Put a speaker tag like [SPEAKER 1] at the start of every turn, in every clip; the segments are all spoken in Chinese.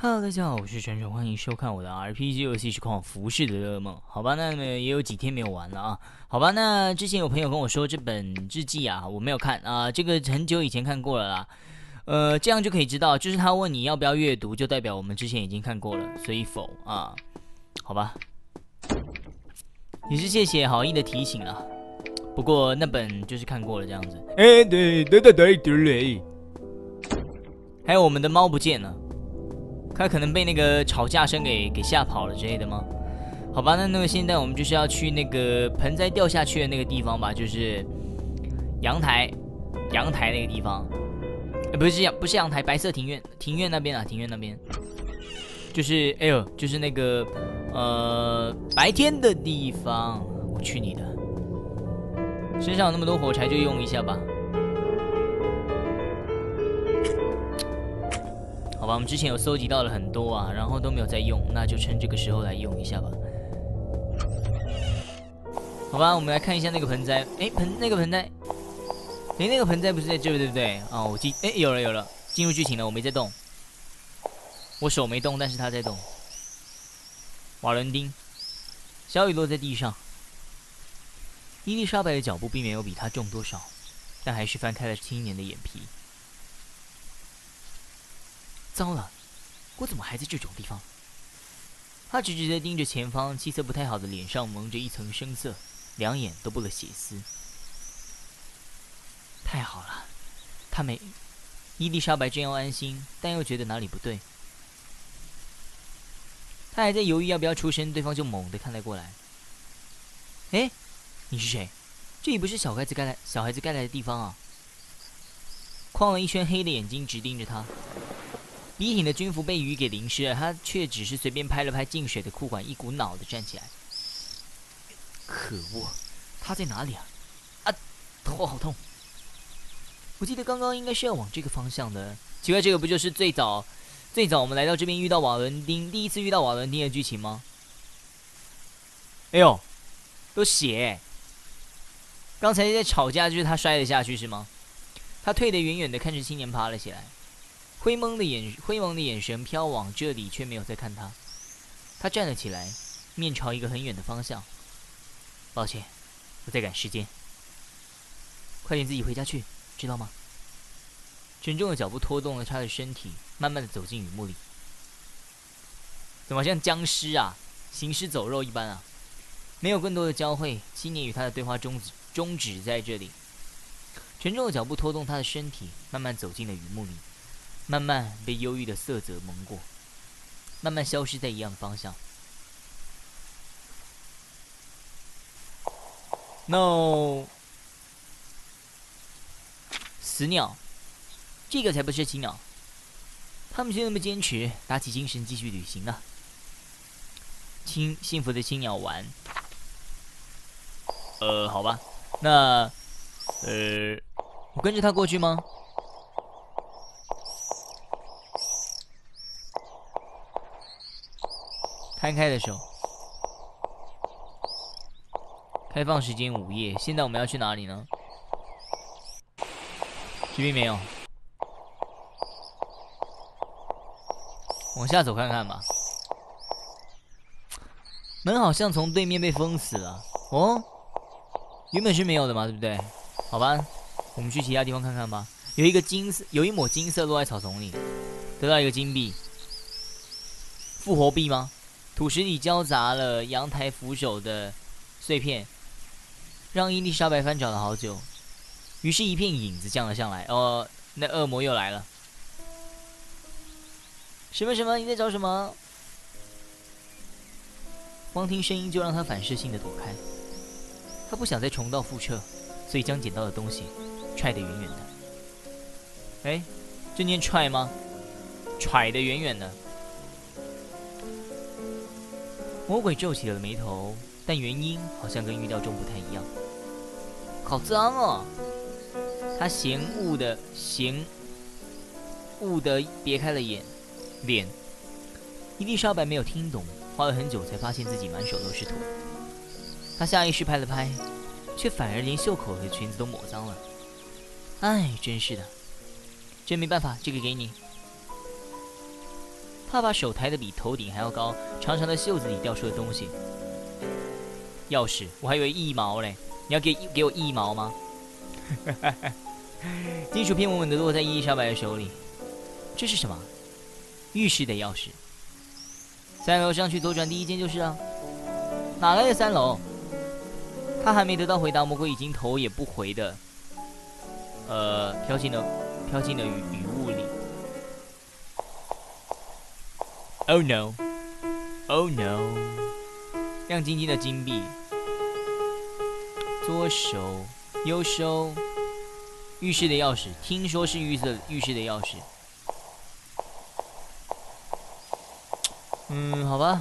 [SPEAKER 1] Hello，大家好，我是晨晨，欢迎收看我的 RPG 游戏实况《服饰的噩梦》。好吧，那么也有几天没有玩了啊。好吧，那之前有朋友跟我说这本日记啊，我没有看啊，这个很久以前看过了啦。这样就可以知道，就是他问你要不要阅读，就代表我们之前已经看过了，所以否啊。好吧，也是谢谢好意的提醒啦。不过那本就是看过了这样子。对。还有我们的猫不见了。他可能被那个吵架声给吓跑了之类的吗？好吧，那现在我们就是要去那个盆栽掉下去的那个地方吧，就是阳台那个地方，不是阳台，白色庭院那边啊，庭院那边，就是就是那个白天的地方。我去你的，身上有那么多火柴就用一下吧。好吧，我们之前有搜集到了很多啊，然后都没有在用，那就趁这个时候来用一下吧。好吧，我们来看一下那个盆栽。那个盆栽，那个盆栽不是在这对不对？啊，有了，进入剧情了，我没在动，我手没动，但是他在动。瓦伦丁，小雨落在地上，伊丽莎白的脚步并没有比他重多少，但还是翻开了青年的眼皮。糟了，我怎么还在这种地方？他直直地盯着前方，气色不太好的脸上蒙着一层生色，两眼都布了血丝。太好了，伊丽莎白真要安心，但又觉得哪里不对。他还在犹豫要不要出声，对方就猛地看了过来。哎，你是谁？这里不是小孩子该来的地方啊！框了一圈黑的眼睛直盯着他。笔挺的军服被雨给淋湿了，他却只是随便拍了拍进水的裤管，一股脑的站起来。可恶，他在哪里啊？啊，头好痛！我记得刚刚应该是要往这个方向的。奇怪，这个不就是最早我们来到这边遇到瓦伦丁，第一次遇到瓦伦丁的剧情吗？哎呦，有血！刚才在吵架，就是他摔了下去是吗？他退得远远的，看着青年爬了起来。灰蒙的眼神飘往这里，却没有再看他。他站了起来，面朝一个很远的方向。抱歉，我在赶时间。快点自己回家去，知道吗？沉重的脚步拖动了他的身体，慢慢的走进雨幕里。怎么像僵尸啊，行尸走肉一般啊？没有更多的交汇，青年与他的对话终止在这里。沉重的脚步拖动他的身体，慢慢走进了雨幕里。慢慢被忧郁的色泽蒙过，慢慢消失在一样的方向。No， 死鸟，这个才不是奇鸟。他们就那么坚持，打起精神继续旅行呢。幸福的青鸟丸。好吧，那我跟着他过去吗？摊开的手，开放时间午夜。现在我们要去哪里呢？这边没有，往下走看看吧。门好像从对面被封死了哦，原本是没有的嘛，对不对？好吧，我们去其他地方看看吧。有一抹金色落在草丛里，得到一个金币，复活币吗？土石里交杂了阳台扶手的碎片，让伊丽莎白翻找了好久。于是，一片影子降了上来。哦，那恶魔又来了。什么？你在找什么？光听声音就让他反射性的躲开。他不想再重蹈覆辙，所以将捡到的东西踹得远远的。哎，这念踹吗？踹得远远的。魔鬼皱起了眉头，但原因好像跟预料中不太一样。好脏哦！他嫌恶的别开了脸。伊丽莎白没有听懂，花了很久才发现自己满手都是土。他下意识拍了拍，却反而连袖口和裙子都抹脏了。哎，真是的，真没办法，这个给你。 他把手抬得比头顶还要高，长长的袖子里掉出了东西。钥匙，我还以为1毛嘞，你要给我1毛吗？金属片稳稳地落在伊丽莎白的手里。这是什么？浴室的钥匙。3楼上去左转第一间就是啊。哪来的3楼？他还没得到回答，魔鬼已经头也不回的，飘进了雨雾里。Oh no! Oh no! 亮晶晶的金币，左手、右手，浴室的钥匙，听说是浴室的钥匙。好吧。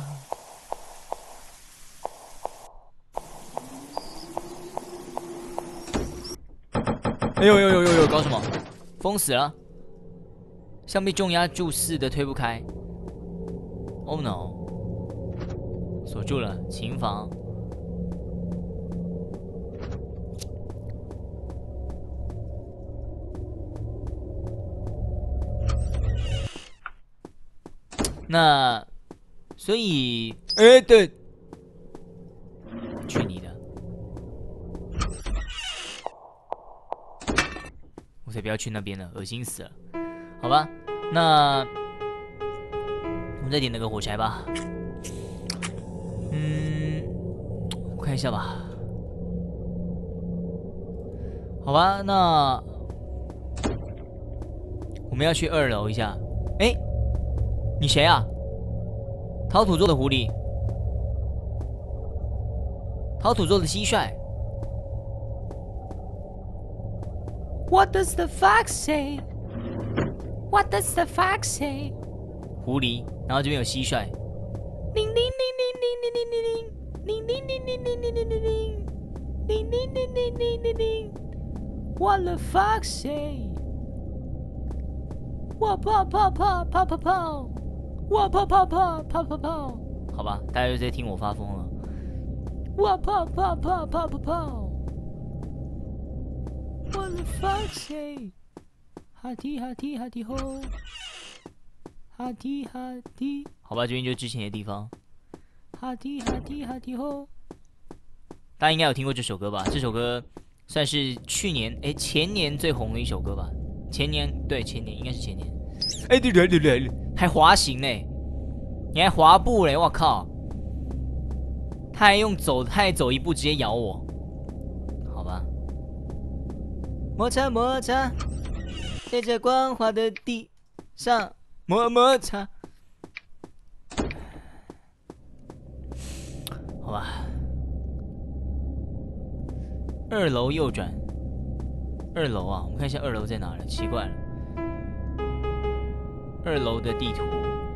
[SPEAKER 1] 哎呦，搞什么？封死了，像被重压住似的推不开。Oh no！ 锁住了，琴房。那，所以，对，去你的！我才不要去那边了，恶心死了。好吧，那我们再点那个火柴吧。我看一下吧。好吧，那我们要去2楼一下。哎，你谁啊？陶土做的狐狸，陶土做的蟋蟀。What does the fox say? What does the fox say? 狐狸，然后这边有蟋蟀。铃铃铃铃铃铃铃铃铃。铃铃铃铃铃铃铃铃铃，铃铃铃铃铃铃铃。What the fox say? 我泡泡泡泡泡泡，我泡泡泡泡泡泡。好吧，大家就在听我发疯了。我泡泡泡泡泡泡。What the fox say? 哈迪哈迪哈迪吼，哈迪哈迪。好吧，这边就是之前的地方。哈迪哈迪哈迪吼，大家应该有听过这首歌吧？这首歌算是前年最红的一首歌吧？前年应该是前年。对，还滑行嘞，你还滑步嘞！我靠，他还走一步直接咬我，好吧？摩擦摩擦，在这光滑的地上摩擦。好吧，2楼右转。2楼啊，我们看一下2楼在哪了。奇怪了，2楼的地图。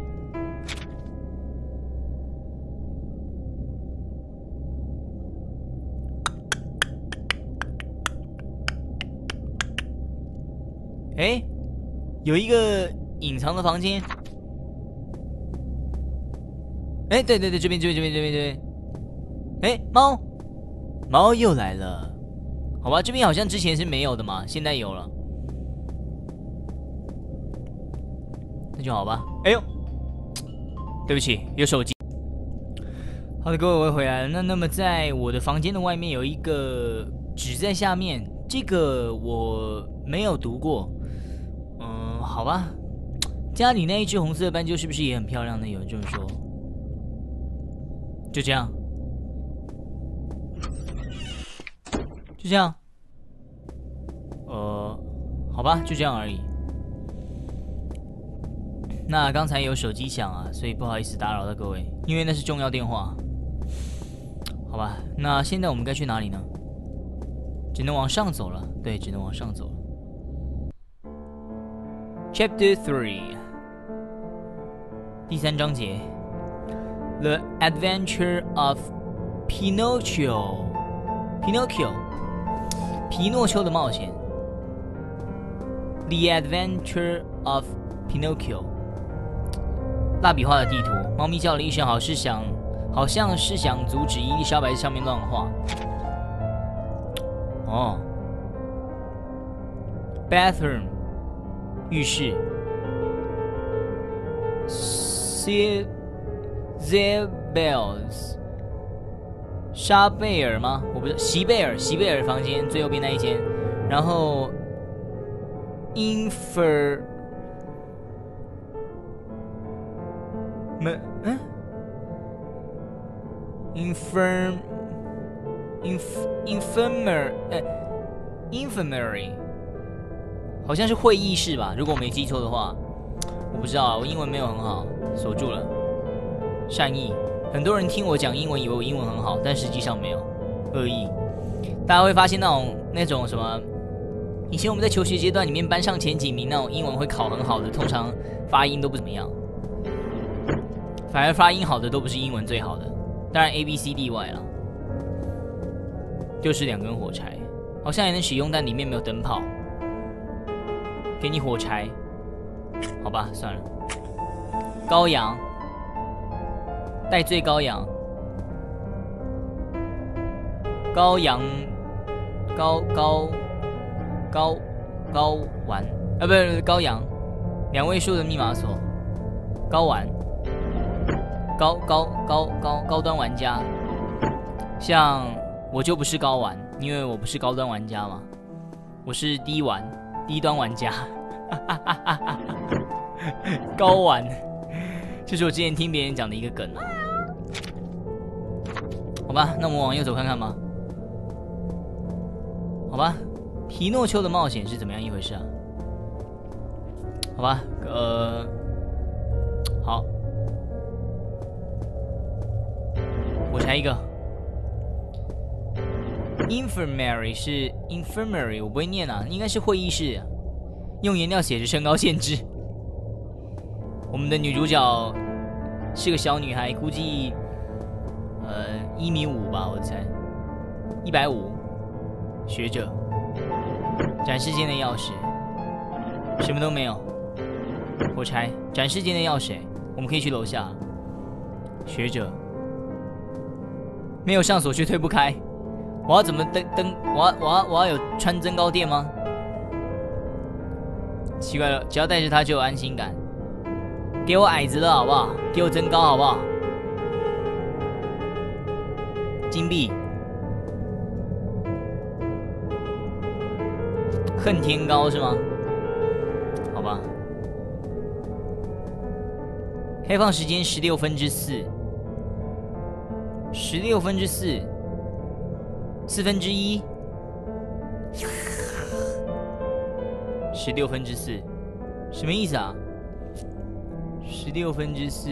[SPEAKER 1] 哎，有一个隐藏的房间。哎，对，这边。哎，猫又来了。好吧，这边好像之前是没有的嘛，现在有了。那就好吧。哎呦，对不起，有手机。好的，各位，我回来了。那么在我的房间的外面有一个纸在下面，这个我没有读过。好吧。家里那一只红色的斑鸠是不是也很漂亮呢？有人这么说。就这样。就这样，好吧，就这样而已。那刚才有手机响啊，所以不好意思打扰到各位，因为那是重要电话。好吧，那现在我们该去哪里呢？只能往上走了，对，只能往上走了。Chapter 3， 第3章节 ，The Adventure of Pinocchio。皮诺丘的冒险 ，The Adventure of Pinocchio。蜡笔画的地图，猫咪叫了一声，好像是想阻止伊丽莎白在上面乱画。哦 ，Bathroom， 浴室。 Zebels 沙贝尔吗？我不知道，席贝尔房间最右边那一间，然后 Infirmary 好像是会议室吧，如果我没记错的话，我不知道啊，我英文没有很好，锁住了。善意，很多人听我讲英文以为我英文很好，但实际上没有，恶意。大家会发现那种什么，以前我们在求学阶段里面班上前几名那种英文会考很好的，通常发音都不怎么样，反而发音好的都不是英文最好的，当然 ABCD 外了。就是2根火柴，好像也能使用，但里面没有灯泡。给你火柴，好吧，算了。羔羊，戴罪羔羊，羔羊，睾丸啊，不是羔羊，2位数的密码锁，睾丸，高端玩家，像我就不是高玩，因为我不是高端玩家嘛，我是低端玩家，高玩，这是我之前听别人讲的一个梗，好吧，那我们往右走看看吧。好吧，皮诺丘的冒险是怎么样一回事啊？好吧，好，我拆一个。Infirmary 是 Infirmary， 我不会念啊，应该是会议室，用颜料写着身高限制。我们的女主角是个小女孩，估计1.5米吧，我猜150。学者，展示间的钥匙，什么都没有。火柴，展示间的钥匙，我们可以去楼下。学者，没有上锁却推不开，我要怎么登？我要有穿增高垫吗？奇怪了，只要带着它就有安心感。给我矮子了好不好？给我增高好不好？金币。恨天高是吗？好吧。开放时间4/16，4分之四，1/4，16分之四，什么意思啊？16分之四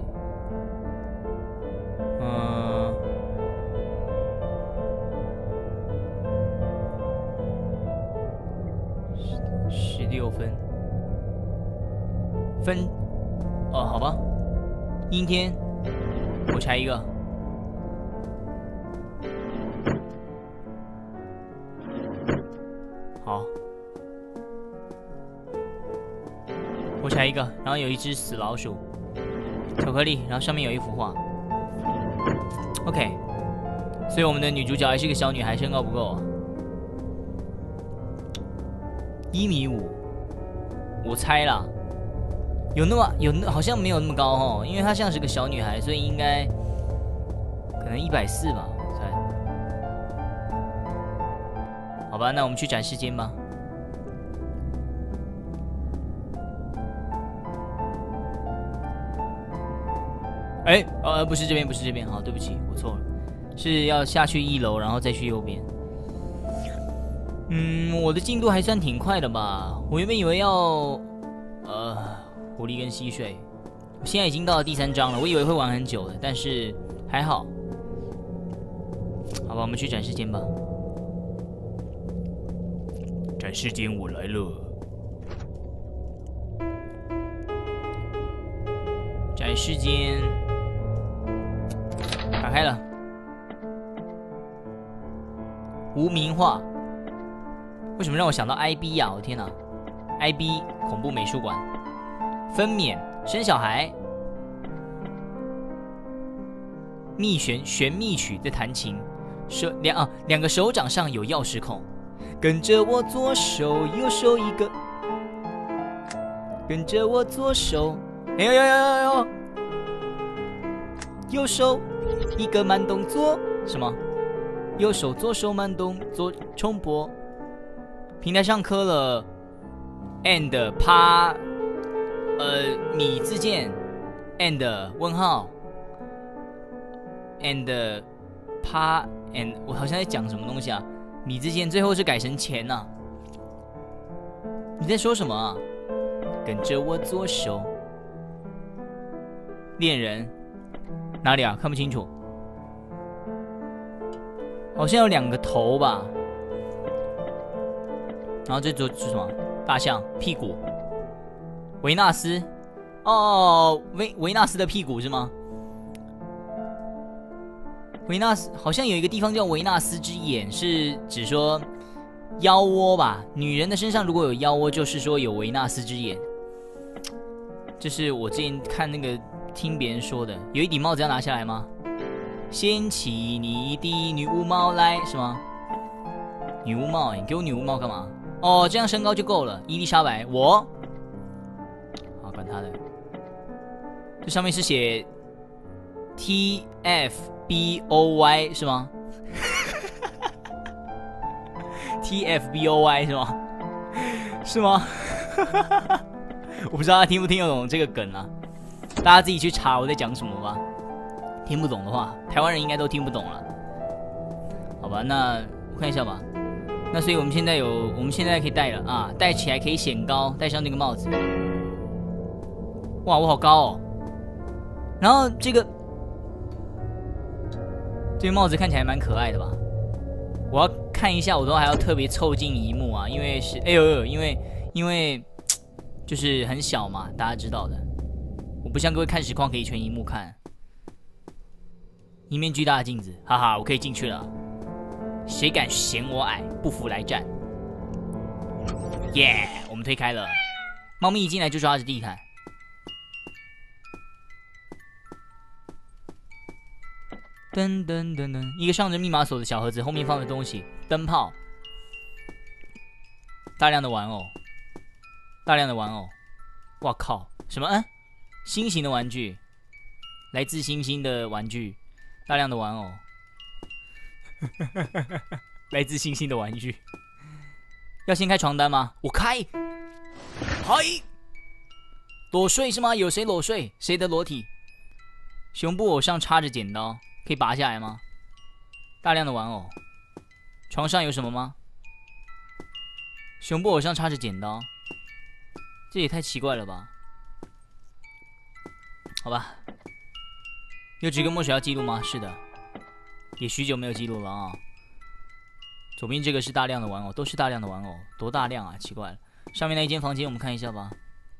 [SPEAKER 1] ，16分，好吧，阴天，我拆一个。好，我拆一个，然后有一只死老鼠，巧克力，然后上面有一幅画。OK， 所以我们的女主角还是个小女孩，身高不够啊，1.5米，我猜啦，好像没有那么高哦，因为她像是个小女孩，所以应该可能140吧，我猜。好吧，那我们去展示间吧。不是这边，不是这边，好，对不起，我错了，是要下去1楼，然后再去右边。我的进度还算挺快的吧？我原本以为要，狐狸跟蟋蟀，我现在已经到了第3章了，我以为会玩很久的，但是还好。好吧，我们去展示间吧。展示间，我来了。展示间打开了，无名画。为什么让我想到 IB 呀？我天哪 ！IB 恐怖美术馆，分娩生小孩，旋密曲在弹琴，两个手掌上有钥匙孔，跟着我左手右手一个，跟着我左手，哎呦呦呦呦呦！ 右手一个慢动作，什么？右手左手慢动作重播。平台上刻了 and 趴米字键 and 问号 and 趴 and 我好像在讲什么东西啊？米字键最后是改成钱啊？你在说什么啊？跟着我左手。恋人哪里啊？看不清楚。好像有2个头吧。然后这是什么？大象屁股。维纳斯。哦，维纳斯的屁股是吗？维纳斯好像有一个地方叫维纳斯之眼，是指说腰窝吧？女人的身上如果有腰窝，就是说有维纳斯之眼。这是我之前看那个听别人说的。有一顶帽子要拿下来吗？掀起你的女巫帽来，是吗？女巫帽，你给我女巫帽干嘛？哦，这样身高就够了。伊丽莎白，我，好，管他的。这上面是写 TFBOY 是吗？TFBOY 是吗？是吗？我不知道他听不听得懂这个梗啊，大家自己去查我在讲什么吧。听不懂的话，台湾人应该都听不懂了，好吧？那我看一下吧。那所以我们现在可以戴了啊，戴起来可以显高，戴上这个帽子。哇，我好高哦！然后这个帽子看起来蛮可爱的吧？我要看一下，我都还要特别凑近萤幕啊，因为是因为就是很小嘛，大家知道的。我不像各位看实况可以全萤幕看。一面巨大的镜子，哈哈，我可以进去了。谁敢嫌我矮，不服来战！耶、我们推开了。猫咪一进来就抓着地毯。噔噔噔噔，一个上着密码锁的小盒子，后面放的东西，灯泡，大量的玩偶，哇靠，什么？新型的玩具，来自星星的玩具。大量的玩偶，来自星星的玩具。要先开床单吗？我开。嗨，裸睡是吗？有谁裸睡？谁的裸体？胸部偶上插着剪刀，可以拔下来吗？大量的玩偶。床上有什么吗？胸部偶上插着剪刀，这也太奇怪了吧？好吧。有几个墨水要记录吗？是的，也许久没有记录了啊。左边这个是大量的玩偶，都是大量的玩偶，多大量啊？奇怪了。上面那一间房间我们看一下吧。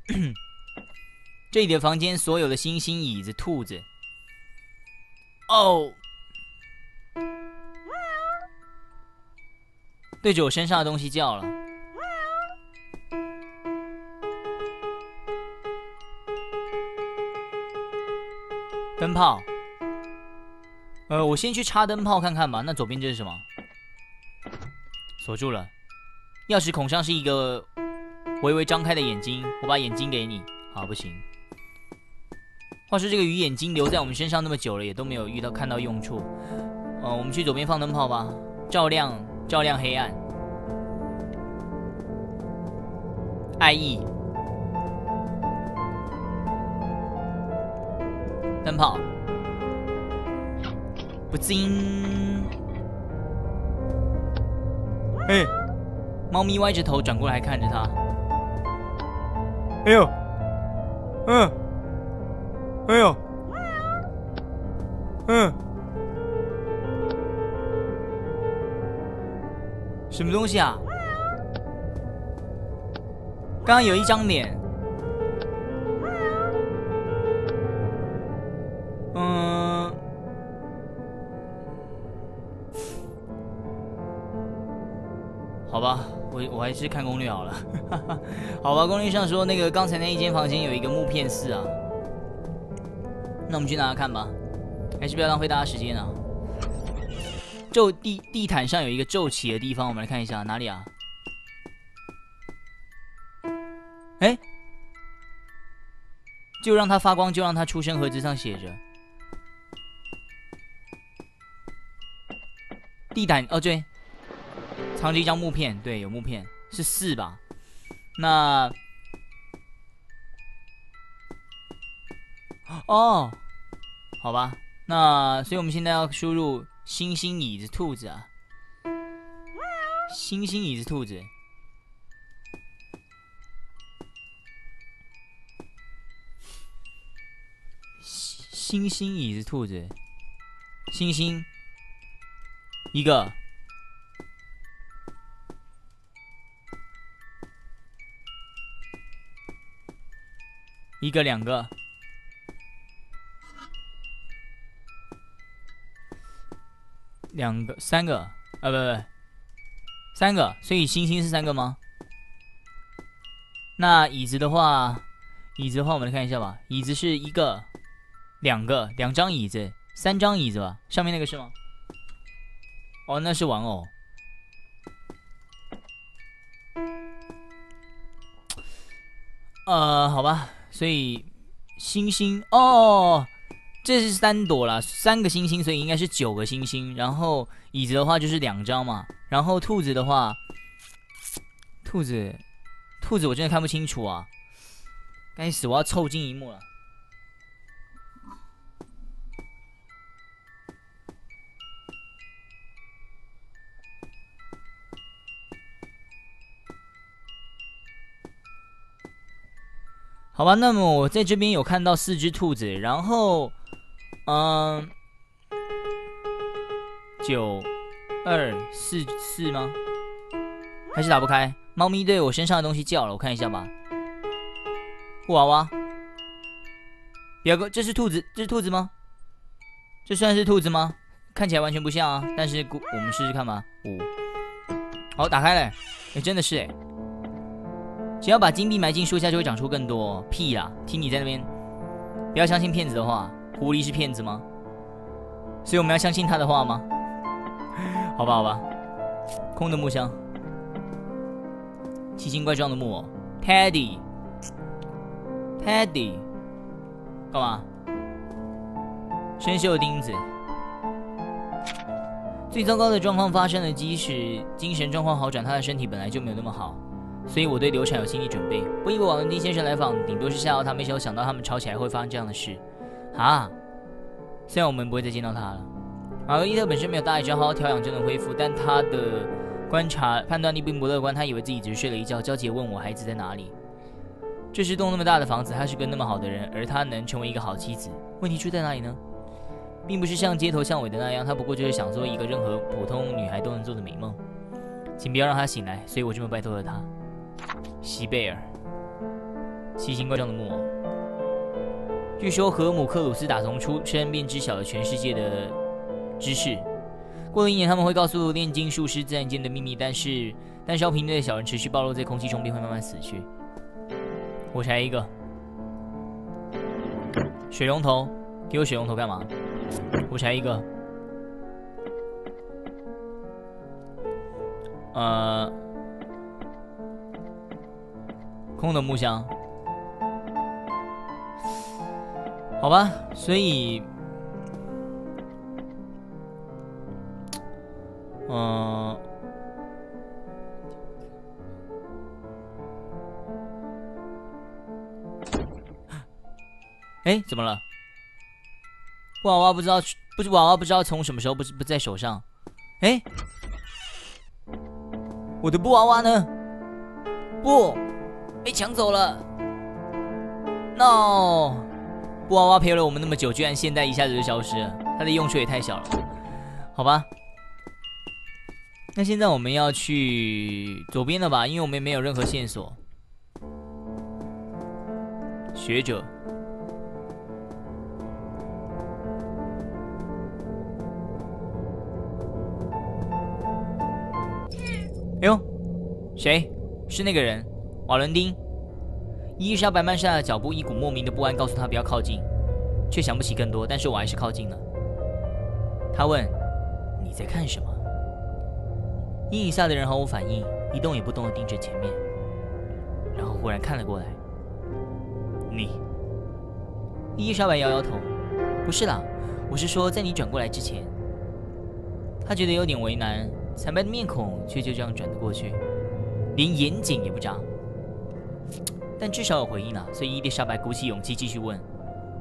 [SPEAKER 1] 这里的房间所有的星星、椅子、兔子。哦，对着我身上的东西叫了。灯泡，我先去插灯泡看看吧。那左边这是什么？锁住了。钥匙孔上是一个微微张开的眼睛，我把眼睛给你。好，不行。话说这个鱼眼睛留在我们身上那么久了，也都没有看到用处。我们去左边放灯泡吧，照亮黑暗。爱意。灯泡，不惊。猫咪歪着头转过来看着他。哎呦，什么东西啊？刚刚有一张脸。好吧，我还是看攻略好了。好吧，攻略上说那个刚才那一间房间有一个木片室啊，那我们去拿看吧，还是不要浪费大家时间啊。地毯上有一个皱起的地方，我们来看一下哪里啊？就让它发光，就让它出生。盒子上写着地毯哦，对，藏着一张木片，对，有木片，是4吧？那哦，好吧，那所以我们现在要输入星星椅子兔子啊，星星椅子兔子。星星椅子兔子，星星一个，一个2个，2个3个，不3个，所以星星是3个吗？那椅子的话，我们来看一下吧，椅子是1个。2张椅子，3张椅子吧，上面那个是吗？哦，那是玩偶。好吧，所以星星哦，这是3朵啦，3个星星，所以应该是9个星星。然后椅子的话就是2张嘛，然后兔子的话，兔子我真的看不清楚啊，该死，我要凑近荧幕了。好吧，那么我在这边有看到4只兔子，然后，9、2、4吗？还是打不开？猫咪对我身上的东西叫了，我看一下吧。布娃娃，表哥，这是兔子吗？这算是兔子吗？看起来完全不像啊，但是我们试试看吧。好，打开了，真的是只要把金币埋进树下，就会长出更多。屁啦！听你在那边，不要相信骗子的话。狐狸是骗子吗？所以我们要相信他的话吗？好吧。空的木箱，奇形怪状的木偶 ，Teddy，干嘛？生锈的钉子。最糟糕的状况发生了，即使精神状况好转，他的身体本来就没有那么好。所以我对流产有心理准备。不以为瓦伦丁先生来访，顶多是吓到他，没想到他们吵起来会发生这样的事。虽然我们不会再见到他了。玛格丽特本身没有大碍，只要好好调养就能恢复，但他的观察判断力并不乐观，他以为自己只是睡了一觉，焦急地问我孩子在哪里。这是栋那么大的房子，他是个那么好的人，而他能成为一个好妻子，问题出在哪里呢？并不是像街头巷尾的那样，他不过就是想做一个任何普通女孩都能做的美梦。请不要让他醒来，所以我这么拜托了他。西贝尔，奇形怪状的木偶。据说河姆克鲁斯打从出生便知晓了全世界的知识。过了1年，他们会告诉炼金术师自然界的秘密，但是烧瓶内的小人持续暴露在空气中，便会慢慢死去。我才一个水龙头，给我水龙头干嘛？我才一个。空的木箱，好吧，所以，怎么了？布娃娃不知道从什么时候不在手上，我的布娃娃呢？不。被抢走了 ，no！ 布娃娃陪了我们那么久，居然现在一下子就消失了，它的用处也太小了，好吧？那现在我们要去左边了吧？因为我们没有任何线索。学者，哎呦，谁？是那个人？瓦伦丁。伊莎白慢下了脚步，一股莫名的不安告诉他不要靠近，却想不起更多。但是我还是靠近了。他问：“你在看什么？”阴影下的人毫无反应，一动也不动地盯着前面，然后忽然看了过来。你？伊莎白摇摇头：“不是啦，我是说，在你转过来之前。” 他觉得有点为难，惨白的面孔却就这样转了过去，连眼睑也不眨。但至少有回应了，所以伊丽莎白鼓起勇气继续问：“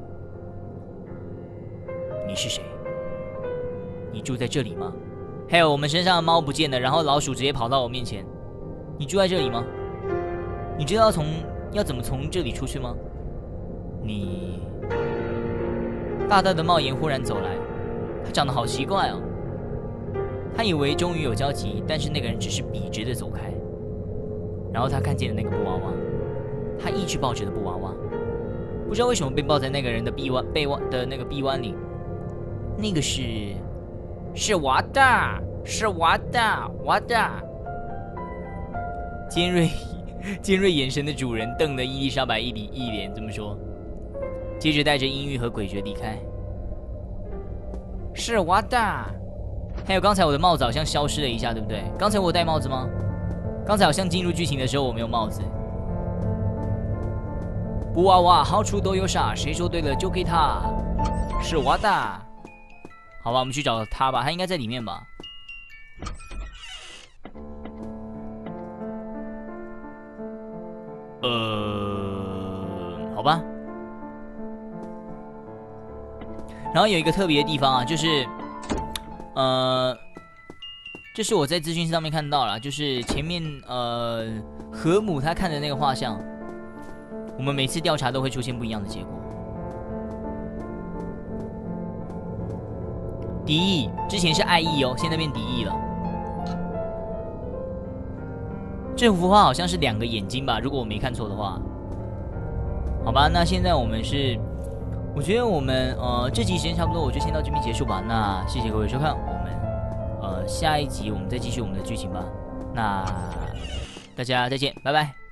[SPEAKER 1] 你是谁？你住在这里吗？”还有我们身上的猫不见了，然后老鼠直接跑到我面前。你住在这里吗？你知道要怎么从这里出去吗？你……大大的帽檐忽然走来，他长得好奇怪哦。他以为终于有交集，但是那个人只是笔直的走开。然后他看见了那个布娃娃，他一直抱着的布娃娃，不知道为什么被抱在那个人的臂弯里。那个是娃的，是娃的，娃的。尖锐眼神的主人瞪了伊丽莎白一脸，这么说，接着带着阴郁和诡谲离开。是娃的。还有刚才我的帽子好像消失了一下，对不对？刚才我有戴帽子吗？刚才好像进入剧情的时候我没有帽子。布娃娃好处都有啥？谁说对了就给他。是娃的。好吧，我们去找他吧，他应该在里面吧。好吧。然后有一个特别的地方啊，就是这是我在资讯上面看到了，就是前面河姆他看的那个画像，我们每次调查都会出现不一样的结果。敌意之前是爱意哦，现在变敌意了。这幅画好像是2个眼睛吧，如果我没看错的话。好吧，那现在我觉得我们这集时间差不多，我就先到这边结束吧。那谢谢各位收看，我们下一集我们再继续我们的剧情吧。那大家再见，拜拜。